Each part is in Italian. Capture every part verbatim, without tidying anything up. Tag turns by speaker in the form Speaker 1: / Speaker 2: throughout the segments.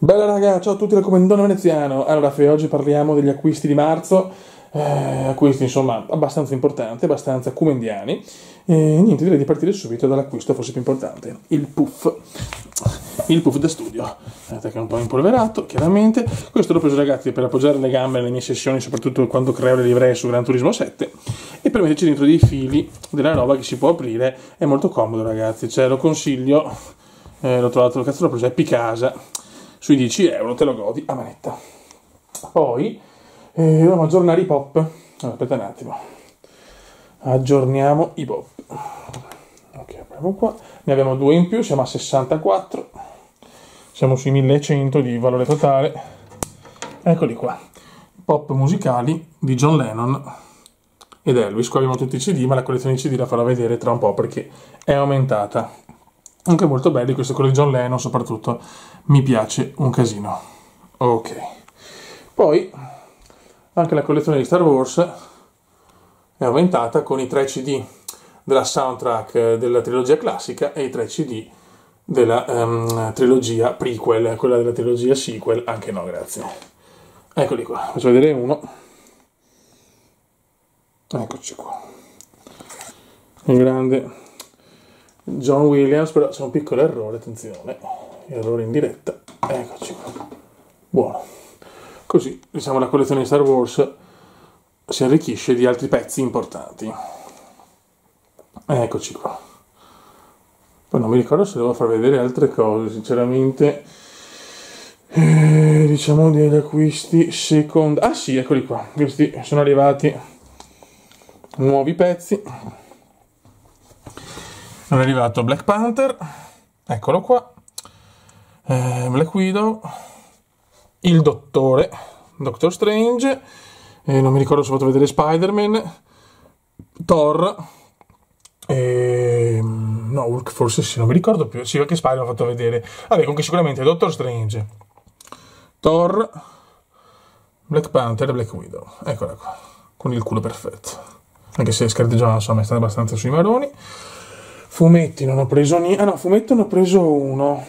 Speaker 1: Bella raga, ciao a tutti dal Commendone Veneziano. Allora, Fe, oggi parliamo degli acquisti di marzo, eh, acquisti insomma abbastanza importanti, abbastanza comendiani. E niente, direi di partire subito dall'acquisto forse più importante, il puff. Il puff da studio, vedete che è un po' impolverato, chiaramente. Questo l'ho preso ragazzi per appoggiare le gambe nelle mie sessioni, soprattutto quando creo le livree su Gran Turismo sette, e per metterci dentro dei fili, della roba che si può aprire. È molto comodo ragazzi, cioè lo consiglio, eh, l'ho trovato, cazzo l'ho preso, è Picasa, sui dieci euro te lo godi a manetta. Poi eh, dobbiamo aggiornare i pop. Allora, aspetta un attimo, aggiorniamo i pop. Ok, apriamo qua, ne abbiamo due in più, siamo a sessantaquattro, siamo sui millecento di valore totale. Eccoli qua, pop musicali di John Lennon ed Elvis. Qua abbiamo tutti i C D, ma la collezione di C D la farò vedere tra un po' perché è aumentata. Anche molto belli, questo quello di John Lennon soprattutto, mi piace un casino. Ok, poi anche la collezione di Star Wars è aumentata con i tre C D della soundtrack della trilogia classica e i tre C D della um, trilogia prequel, quella della trilogia sequel, anche no, grazie. Eccoli qua, faccio vedere uno. Eccoci qua. Il grande John Williams, però c'è un piccolo errore, attenzione, errore in diretta. Eccoci qua. Buono. Così, diciamo, la collezione di Star Wars si arricchisce di altri pezzi importanti. Eccoci qua. Poi non mi ricordo se devo far vedere altre cose, sinceramente. Eh, diciamo degli acquisti secondi. Ah sì, eccoli qua. Questi sono arrivati nuovi pezzi. È arrivato Black Panther, eccolo qua, eh, Black Widow, il Dottore, Doctor Strange, eh, non mi ricordo se ho fatto vedere Spider-Man, Thor, eh, no, Hulk forse sì, non mi ricordo più, sì, perché Spider-Man ho fatto vedere, vabbè, comunque sicuramente Doctor Strange, Thor, Black Panther e Black Widow, eccola qua, con il culo perfetto, anche se Scarlett Johansson è stata abbastanza sui maroni. Fumetti non ho preso niente. Ah no, fumetto ne ho preso uno.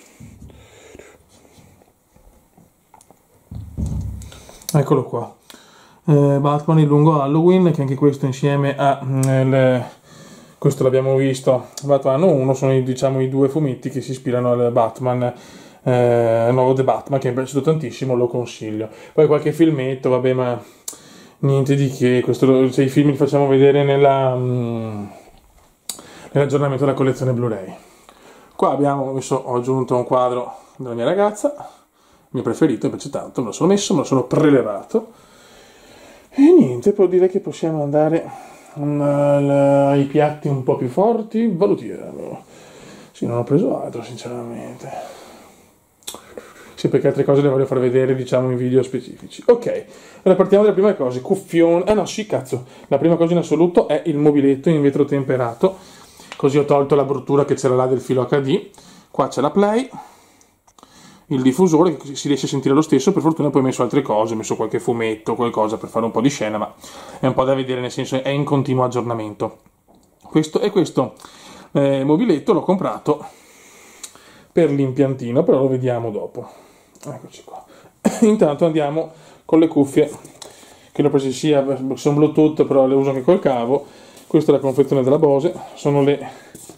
Speaker 1: Eccolo qua. Eh, Batman il lungo Halloween, che anche questo insieme a eh, le... questo l'abbiamo visto, Batman uno, sono i, diciamo i due fumetti che si ispirano al Batman eh, nuovo The Batman, che mi è piaciuto tantissimo, lo consiglio. Poi qualche filmetto, vabbè, ma niente di che, questo, cioè, i film li facciamo vedere nella mh, nell'aggiornamento della collezione Blu-ray. Qua abbiamo messo, ho aggiunto un quadro della mia ragazza, il mio preferito, mi piace tanto, me lo sono messo, me lo sono prelevato. E niente, può dire che possiamo andare um, ai piatti un po' più forti, valutiamo. Sì, non ho preso altro, sinceramente. Sì, perché altre cose le voglio far vedere, diciamo, in video specifici. Ok, allora partiamo dalle prime cose. Cuffione. Ah no, sì, cazzo. La prima cosa in assoluto è il mobiletto in vetro temperato. Così ho tolto la bruttura che c'era là del filo acca di. Qua c'è la play, il diffusore che si riesce a sentire lo stesso. Per fortuna poi ho messo altre cose, ho messo qualche fumetto, qualcosa per fare un po' di scena, ma è un po' da vedere, nel senso è in continuo aggiornamento. Questo e questo eh, mobiletto l'ho comprato per l'impiantino, però lo vediamo dopo. Eccoci qua. Intanto andiamo con le cuffie, che l'ho prese sia, sono Bluetooth, però le uso anche col cavo. Questa è la confezione della Bose, sono le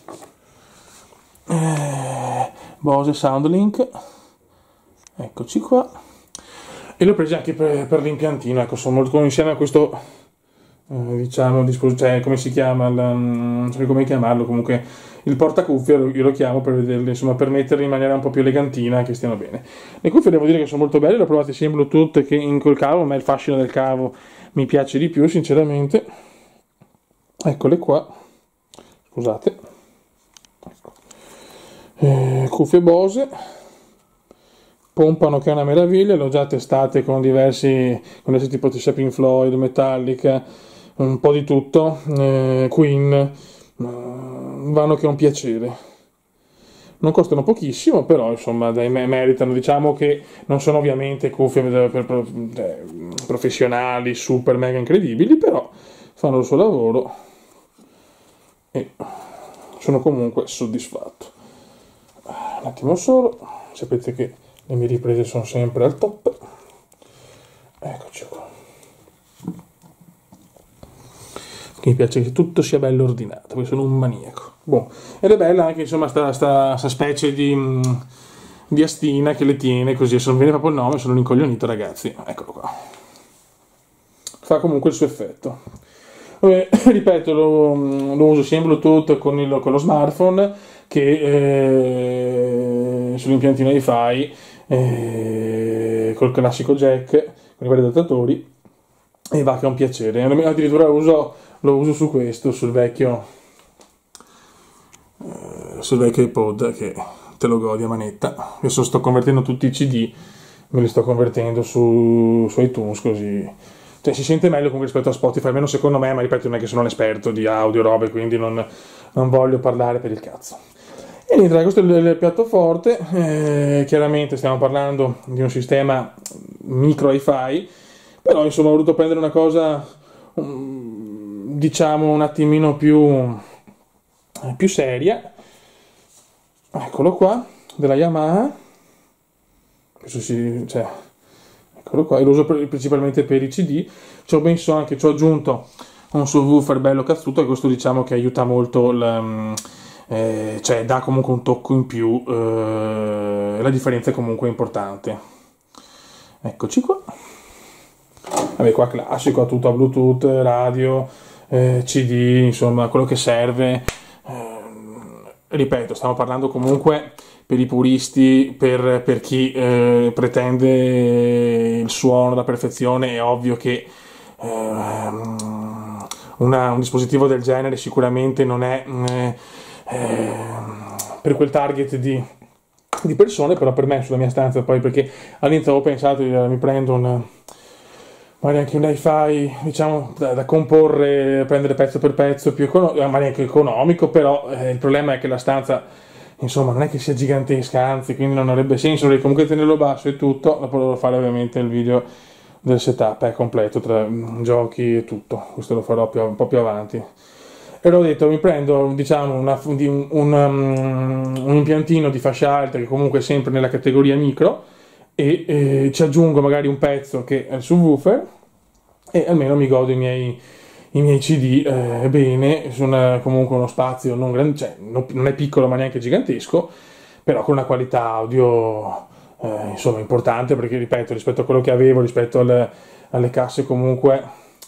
Speaker 1: eh, Bose SoundLink, eccoci qua, e le ho prese anche per, per l'impiantino, ecco, sono molto insieme a questo, eh, diciamo, cioè, come si chiama, la, non so come chiamarlo, comunque il portacuffie, io lo chiamo per vederle, insomma, per metterle in maniera un po' più elegantina, che stiano bene. Le cuffie devo dire che sono molto belle, le ho provate sia in Bluetooth che in col cavo, ma il fascino del cavo mi piace di più, sinceramente. Eccole qua, scusate, ecco. eh, cuffie Bose, pompano che è una meraviglia, le ho già testate con diversi, con diversi tipo sia Pink Floyd, Metallica, un po' di tutto, eh, Queen, eh, vanno che è un piacere. Non costano pochissimo, però insomma dai, meritano, diciamo che non sono ovviamente cuffie per, per, per, eh, professionali, super mega incredibili, però fanno il suo lavoro. E sono comunque soddisfatto. Un attimo solo, sapete che le mie riprese sono sempre al top. Eccoci qua. Mi piace che tutto sia bello ordinato, perché sono un maniaco. Boh. Ed è bella anche insomma sta, sta, sta specie di, di astina che le tiene così, se non viene proprio il nome, sono un incoglionito, ragazzi. Eccolo qua. Fa comunque il suo effetto. Vabbè, ripeto, lo, lo uso sia in Bluetooth con, il, con lo smartphone che eh, sull'impiantino Hi-Fi eh, col classico jack con i vari adattatori, e va che è un piacere. Addirittura lo uso, lo uso su questo, sul vecchio eh, sul vecchio iPod, che te lo godi a manetta. Adesso sto convertendo tutti i C D, me li sto convertendo su, su iTunes, così cioè si sente meglio comunque rispetto a Spotify, almeno secondo me, ma ripeto non è che sono un esperto di audio robe, quindi non, non voglio parlare per il cazzo. E niente, questo è il, il piatto forte. Eh, chiaramente stiamo parlando di un sistema micro Hi-Fi, però insomma ho voluto prendere una cosa um, diciamo un attimino più, più seria. Eccolo qua, della Yamaha. Questo si, cioè, eccolo qua, e lo uso per, principalmente per i C D. Ci ho messo anche, ci ho aggiunto un subwoofer bello cazzuto, e questo diciamo che aiuta molto il, eh, cioè dà comunque un tocco in più, eh, la differenza è comunque importante. Eccoci qua. Vabbè, qua classico, tutto a Bluetooth, radio, eh, C D, insomma quello che serve. Eh, ripeto, stiamo parlando comunque per i puristi, per, per chi eh, pretende il suono da perfezione. È ovvio che eh, una, un dispositivo del genere sicuramente non è eh, eh, per quel target di, di persone, però per me sulla mia stanza, poi perché all'inizio avevo pensato di mi prendo un magari anche un Hi-Fi, diciamo, da, da comporre, prendere pezzo per pezzo, più econo- magari anche economico, però eh, il problema è che la stanza, insomma, non è che sia gigantesca, anzi, quindi non avrebbe senso, dovrei comunque tenerlo basso e tutto. Dopo dovrò fare ovviamente il video del setup, è completo, tra mm, giochi e tutto, questo lo farò più, un po' più avanti. E l'ho detto, mi prendo, diciamo, una, un, un, um, un impiantino di fascia alta, che comunque è sempre nella categoria micro, e eh, ci aggiungo magari un pezzo che è il subwoofer, e almeno mi godo i miei, i miei C D eh, bene, su una, comunque uno spazio non, gran, cioè, non, non è piccolo ma neanche gigantesco, però con una qualità audio eh, insomma importante, perché ripeto, rispetto a quello che avevo, rispetto alle, alle casse comunque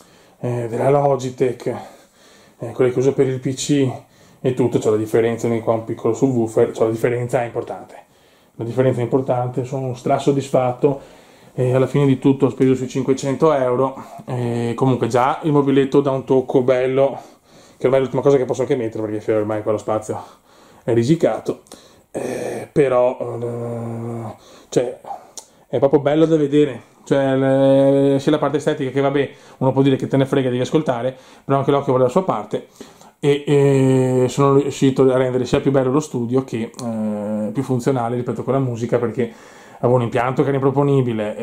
Speaker 1: eh, della Logitech, eh, quelle che uso per il P C e tutto, c'è la differenza, qua un piccolo subwoofer, c'è la differenza è importante. La differenza è importante, sono strasoddisfatto, e alla fine di tutto ho speso sui cinquecento euro, e comunque già il mobiletto dà un tocco bello, che ormai è l'ultima cosa che posso anche mettere, perché ormai quello spazio è risicato, eh, però eh, cioè, è proprio bello da vedere, cioè, le, sia la parte estetica che vabbè, uno può dire che te ne frega, devi ascoltare, però anche l'occhio vuole la sua parte. E, e sono riuscito a rendere sia più bello lo studio che eh, più funzionale rispetto a quella musica, perché avevo un impianto che era improponibile,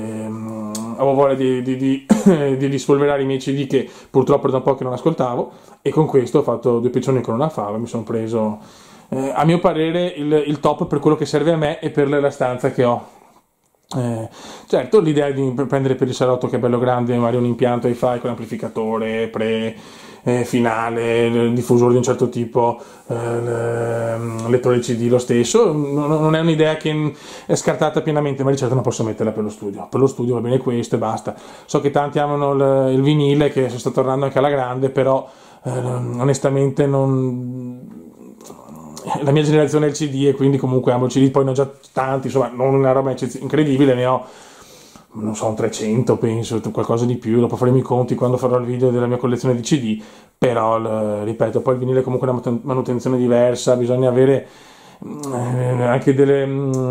Speaker 1: ehm, avevo voglia di, di, di, di rispolverare i miei C D che purtroppo da un po' che non ascoltavo, e con questo ho fatto due piccioni con una fava, mi sono preso eh, a mio parere il, il top per quello che serve a me e per la stanza che ho. Eh, certo, l'idea di prendere per il salotto, che è bello grande, magari un impianto Hi-Fi con amplificatore pre eh, finale, diffusore di un certo tipo, eh, lettore C D lo stesso, non, non è un'idea che è scartata pienamente, ma di certo non posso metterla per lo studio. Per lo studio va bene questo e basta. So che tanti amano il, il vinile, che sta tornando anche alla grande, però eh, onestamente non... la mia generazione è il C D, e quindi comunque amo il C D, poi ne ho già tanti, insomma non una roba incredibile, ne ho non so un trecento penso, qualcosa di più, dopo faremo i conti quando farò il video della mia collezione di C D, però l, ripeto, poi il vinile è comunque una manutenzione diversa, bisogna avere eh, anche delle,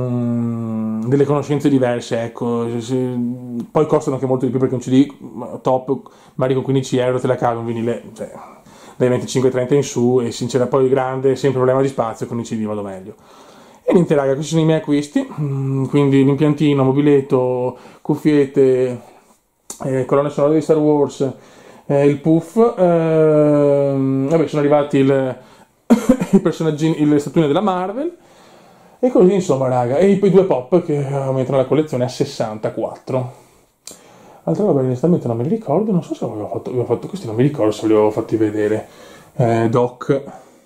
Speaker 1: mh, delle conoscenze diverse, ecco. Se, poi costano anche molto di più, perché un C D top magari con quindici euro te la cavi, un vinile cioè dai venticinque trenta in su, e sinceramente poi grande, sempre problema di spazio, con i C D vado meglio. E niente raga, questi sono i miei acquisti, quindi l'impiantino, mobiletto, cuffiette, eh, colonne sonore di Star Wars, eh, il puff, eh, vabbè sono arrivati il, i personaggi, le statuine della Marvel, E così insomma raga, e poi due pop che aumentano la collezione a sessantaquattro. Altra roba che onestamente non me li ricordo, non so se avevo fatto, avevo fatto questi, non mi ricordo se li avevo fatti vedere. Eh, Doc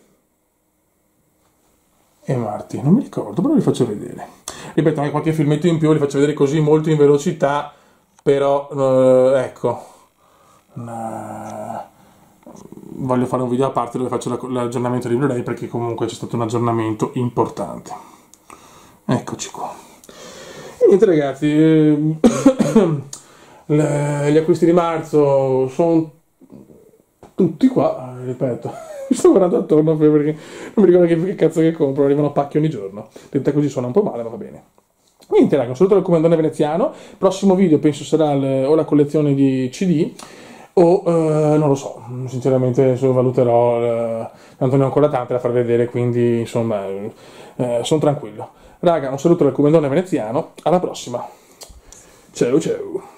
Speaker 1: e Marty, non mi ricordo, però li faccio vedere. Ripeto, anche qualche filmetto in più li faccio vedere così molto in velocità, però eh, ecco, eh, voglio fare un video a parte dove faccio l'aggiornamento di Blu-ray perché comunque c'è stato un aggiornamento importante. Eccoci qua. E niente ragazzi, eh, le, gli acquisti di marzo sono tutti qua, ripeto. Mi sto guardando attorno perché non mi ricordo che, che cazzo che compro, arrivano pacchi ogni giorno. Detta così suona un po' male, ma va bene. Niente raga, un saluto dal comandante veneziano. Prossimo video penso sarà le, o la collezione di C D o eh, non lo so, sinceramente valuterò, eh, tanto ne ho ancora tante da far vedere, quindi insomma eh, sono tranquillo. Raga, un saluto dal comandante veneziano, alla prossima. Ciao ciao.